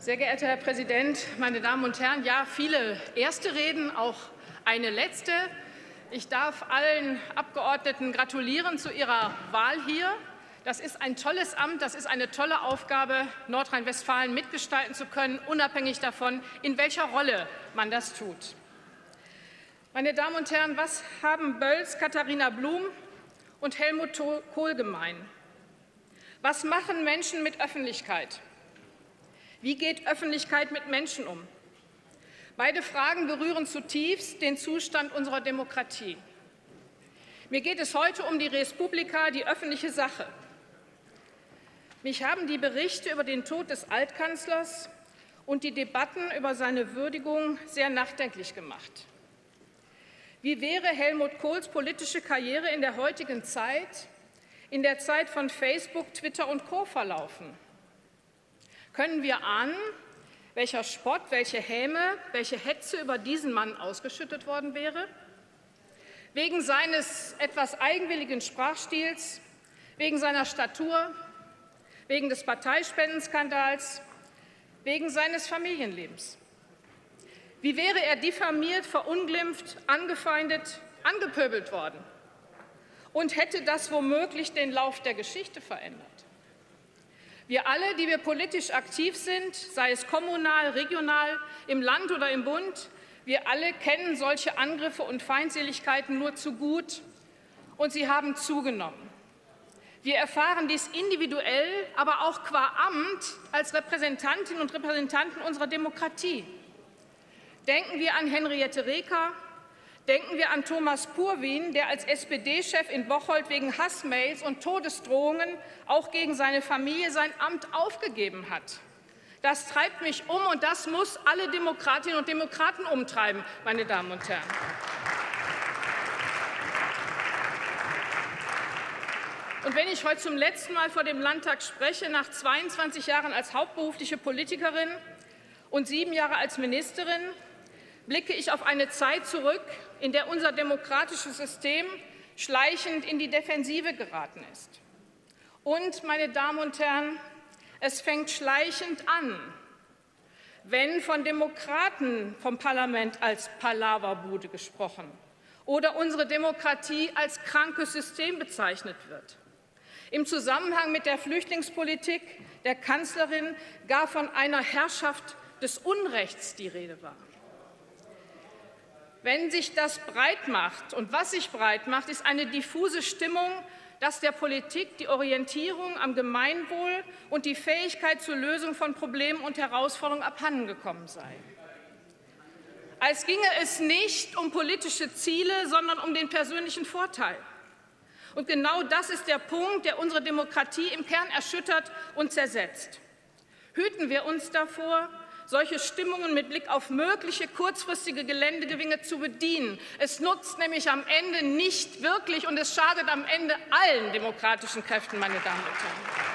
Sehr geehrter Herr Präsident, meine Damen und Herren! Ja, viele erste Reden, auch eine letzte. Ich darf allen Abgeordneten gratulieren zu ihrer Wahl hier. Das ist ein tolles Amt, das ist eine tolle Aufgabe, Nordrhein-Westfalen mitgestalten zu können, unabhängig davon, in welcher Rolle man das tut. Meine Damen und Herren, was haben Bölls, Katharina Blum und Helmut Kohl gemein? Was machen Menschen mit Öffentlichkeit? Wie geht Öffentlichkeit mit Menschen um? Beide Fragen berühren zutiefst den Zustand unserer Demokratie. Mir geht es heute um die Res Publica, die öffentliche Sache. Mich haben die Berichte über den Tod des Altkanzlers und die Debatten über seine Würdigung sehr nachdenklich gemacht. Wie wäre Helmut Kohls politische Karriere in der heutigen Zeit, in der Zeit von Facebook, Twitter und Co. verlaufen? Können wir ahnen, welcher Spott, welche Häme, welche Hetze über diesen Mann ausgeschüttet worden wäre? Wegen seines etwas eigenwilligen Sprachstils, wegen seiner Statur, wegen des Parteispendenskandals, wegen seines Familienlebens. Wie wäre er diffamiert, verunglimpft, angefeindet, angepöbelt worden? Und hätte das womöglich den Lauf der Geschichte verändert? Wir alle, die wir politisch aktiv sind, sei es kommunal, regional, im Land oder im Bund, wir alle kennen solche Angriffe und Feindseligkeiten nur zu gut, und sie haben zugenommen. Wir erfahren dies individuell, aber auch qua Amt als Repräsentantinnen und Repräsentanten unserer Demokratie. Denken wir an Henriette Reker, denken wir an Thomas Purwin, der als SPD-Chef in Bocholt wegen Hassmails und Todesdrohungen auch gegen seine Familie sein Amt aufgegeben hat. Das treibt mich um, und das muss alle Demokratinnen und Demokraten umtreiben, meine Damen und Herren. Und wenn ich heute zum letzten Mal vor dem Landtag spreche, nach 22 Jahren als hauptberufliche Politikerin und 7 Jahre als Ministerin, blicke ich auf eine Zeit zurück, in der unser demokratisches System schleichend in die Defensive geraten ist. Und, meine Damen und Herren, es fängt schleichend an, wenn von Demokraten vom Parlament als Palaverbude gesprochen oder unsere Demokratie als krankes System bezeichnet wird. Im Zusammenhang mit der Flüchtlingspolitik der Kanzlerin gar von einer Herrschaft des Unrechts die Rede war. Wenn sich das breit macht, und was sich breit macht, ist eine diffuse Stimmung, dass der Politik die Orientierung am Gemeinwohl und die Fähigkeit zur Lösung von Problemen und Herausforderungen abhandengekommen sei. Als ginge es nicht um politische Ziele, sondern um den persönlichen Vorteil. Und genau das ist der Punkt, der unsere Demokratie im Kern erschüttert und zersetzt. Hüten wir uns davor, solche Stimmungen mit Blick auf mögliche kurzfristige Geländegewinne zu bedienen. Es nutzt nämlich am Ende nicht wirklich, und es schadet am Ende allen demokratischen Kräften, meine Damen und Herren.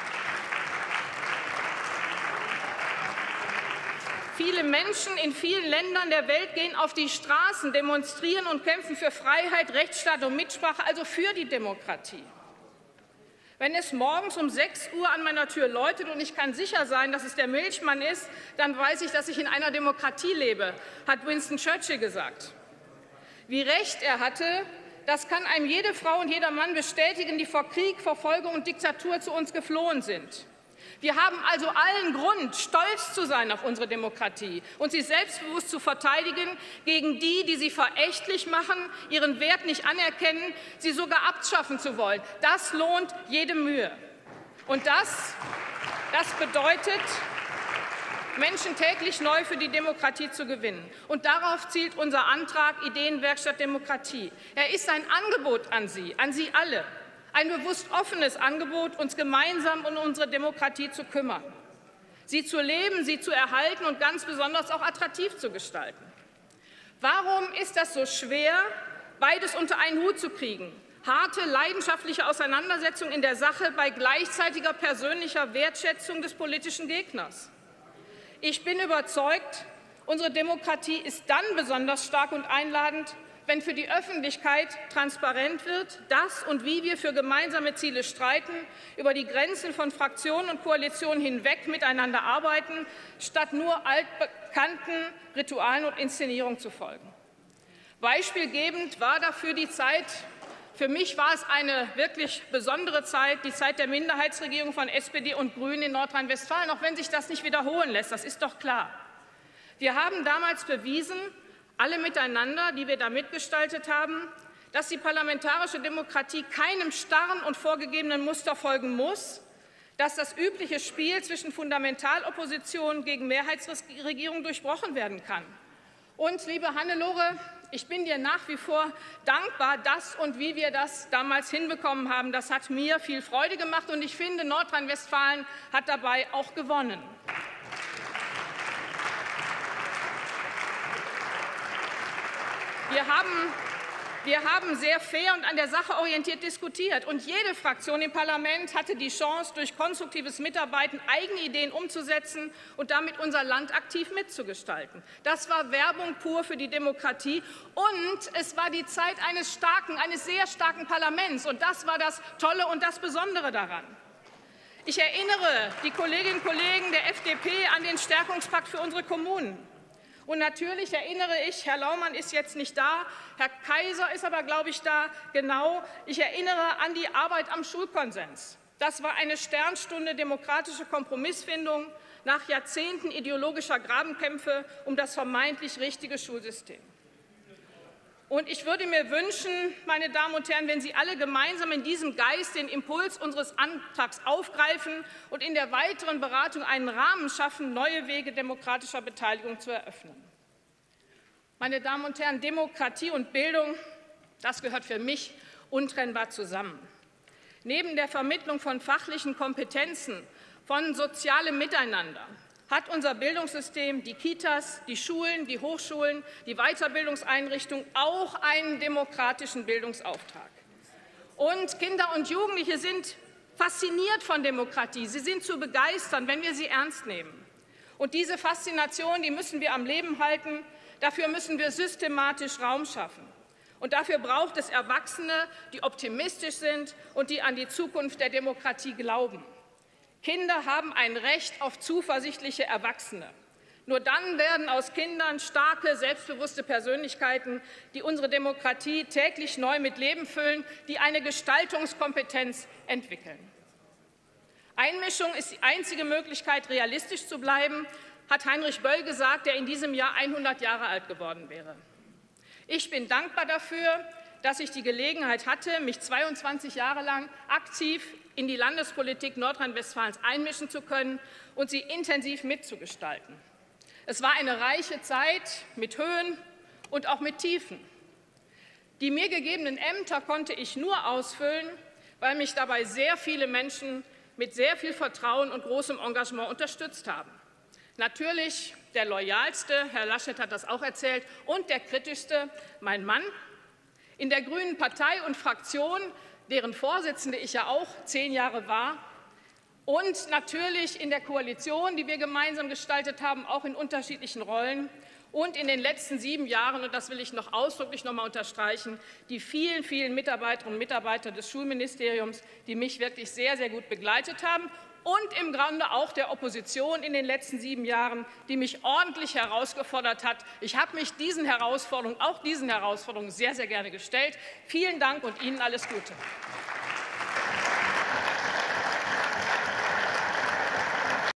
Viele Menschen in vielen Ländern der Welt gehen auf die Straßen, demonstrieren und kämpfen für Freiheit, Rechtsstaat und Mitsprache, also für die Demokratie. Wenn es morgens um 6 Uhr an meiner Tür läutet und ich kann sicher sein, dass es der Milchmann ist, dann weiß ich, dass ich in einer Demokratie lebe, hat Winston Churchill gesagt. Wie recht er hatte, das kann einem jede Frau und jeder Mann bestätigen, die vor Krieg, Verfolgung und Diktatur zu uns geflohen sind. Wir haben also allen Grund, stolz zu sein auf unsere Demokratie und sie selbstbewusst zu verteidigen gegen die, die sie verächtlich machen, ihren Wert nicht anerkennen, sie sogar abschaffen zu wollen. Das lohnt jede Mühe. Und das bedeutet, Menschen täglich neu für die Demokratie zu gewinnen. Und darauf zielt unser Antrag Ideenwerkstatt Demokratie. Er ist ein Angebot an Sie alle. Ein bewusst offenes Angebot, uns gemeinsam um unsere Demokratie zu kümmern, sie zu leben, sie zu erhalten und ganz besonders auch attraktiv zu gestalten. Warum ist das so schwer, beides unter einen Hut zu kriegen? Harte, leidenschaftliche Auseinandersetzung in der Sache bei gleichzeitiger persönlicher Wertschätzung des politischen Gegners. Ich bin überzeugt, unsere Demokratie ist dann besonders stark und einladend, wenn für die Öffentlichkeit transparent wird, dass und wie wir für gemeinsame Ziele streiten, über die Grenzen von Fraktionen und Koalitionen hinweg miteinander arbeiten, statt nur altbekannten Ritualen und Inszenierungen zu folgen. Beispielgebend war dafür die Zeit, für mich war es eine wirklich besondere Zeit, die Zeit der Minderheitsregierung von SPD und Grünen in Nordrhein-Westfalen, auch wenn sich das nicht wiederholen lässt, das ist doch klar. Wir haben damals bewiesen, alle miteinander, die wir da mitgestaltet haben, dass die parlamentarische Demokratie keinem starren und vorgegebenen Muster folgen muss, dass das übliche Spiel zwischen Fundamentalopposition gegen Mehrheitsregierung durchbrochen werden kann. Und, liebe Hannelore, ich bin dir nach wie vor dankbar, dass und wie wir das damals hinbekommen haben. Das hat mir viel Freude gemacht, und ich finde, Nordrhein-Westfalen hat dabei auch gewonnen. Wir haben sehr fair und an der Sache orientiert diskutiert, und jede Fraktion im Parlament hatte die Chance, durch konstruktives Mitarbeiten eigene Ideen umzusetzen und damit unser Land aktiv mitzugestalten. Das war Werbung pur für die Demokratie, und es war die Zeit eines sehr starken Parlaments, und das war das Tolle und das Besondere daran. Ich erinnere die Kolleginnen und Kollegen der FDP an den Stärkungspakt für unsere Kommunen. Und natürlich erinnere ich, Herr Laumann ist jetzt nicht da, Herr Kaiser ist aber, glaube ich, da, genau. Ich erinnere an die Arbeit am Schulkonsens. Das war eine Sternstunde demokratische Kompromissfindung nach Jahrzehnten ideologischer Grabenkämpfe um das vermeintlich richtige Schulsystem. Und ich würde mir wünschen, meine Damen und Herren, wenn Sie alle gemeinsam in diesem Geist den Impuls unseres Antrags aufgreifen und in der weiteren Beratung einen Rahmen schaffen, neue Wege demokratischer Beteiligung zu eröffnen. Meine Damen und Herren, Demokratie und Bildung, das gehört für mich untrennbar zusammen. Neben der Vermittlung von fachlichen Kompetenzen, von sozialem Miteinander, hat unser Bildungssystem, die Kitas, die Schulen, die Hochschulen, die Weiterbildungseinrichtungen auch einen demokratischen Bildungsauftrag. Und Kinder und Jugendliche sind fasziniert von Demokratie. Sie sind zu begeistern, wenn wir sie ernst nehmen. Und diese Faszination, die müssen wir am Leben halten. Dafür müssen wir systematisch Raum schaffen. Und dafür braucht es Erwachsene, die optimistisch sind und die an die Zukunft der Demokratie glauben. Kinder haben ein Recht auf zuversichtliche Erwachsene. Nur dann werden aus Kindern starke, selbstbewusste Persönlichkeiten, die unsere Demokratie täglich neu mit Leben füllen, die eine Gestaltungskompetenz entwickeln. Einmischung ist die einzige Möglichkeit, realistisch zu bleiben, hat Heinrich Böll gesagt, der in diesem Jahr 100 Jahre alt geworden wäre. Ich bin dankbar dafür, dass ich die Gelegenheit hatte, mich 22 Jahre lang aktiv in die Landespolitik Nordrhein-Westfalens einmischen zu können und sie intensiv mitzugestalten. Es war eine reiche Zeit mit Höhen und auch mit Tiefen. Die mir gegebenen Ämter konnte ich nur ausfüllen, weil mich dabei sehr viele Menschen mit sehr viel Vertrauen und großem Engagement unterstützt haben. Natürlich der loyalste, Herr Laschet hat das auch erzählt, und der kritischste, mein Mann. In der Grünen Partei und Fraktion, deren Vorsitzende ich ja auch 10 Jahre war, und natürlich in der Koalition, die wir gemeinsam gestaltet haben, auch in unterschiedlichen Rollen, und in den letzten 7 Jahren, und das will ich noch ausdrücklich noch mal unterstreichen, die vielen, vielen Mitarbeiterinnen und Mitarbeiter des Schulministeriums, die mich wirklich sehr, sehr gut begleitet haben, und im Grunde auch der Opposition in den letzten 7 Jahren, die mich ordentlich herausgefordert hat. Ich habe mich diesen Herausforderungen sehr, sehr gerne gestellt. Vielen Dank und Ihnen alles Gute.